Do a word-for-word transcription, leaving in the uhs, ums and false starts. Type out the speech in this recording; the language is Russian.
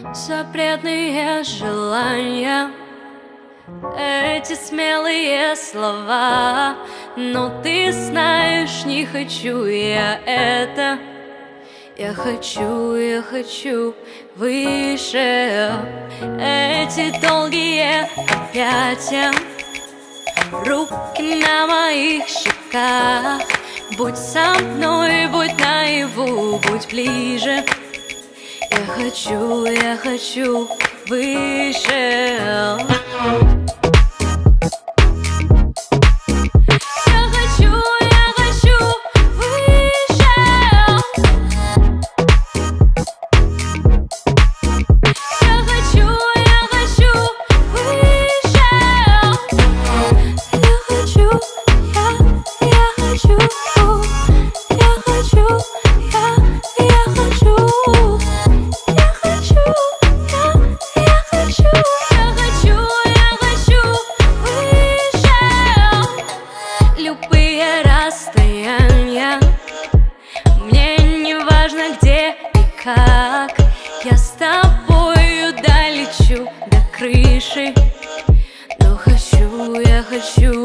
Запретные желания, эти смелые слова. Но ты знаешь, не хочу я это. Я хочу, я хочу выше. Эти долгие объятия, руки на моих щеках. Будь со мной, будь наяву, будь ближе. Я хочу, я хочу выше. Любые расстояния, мне не важно где и как. Я с тобою долечу до крыши. Но хочу, я хочу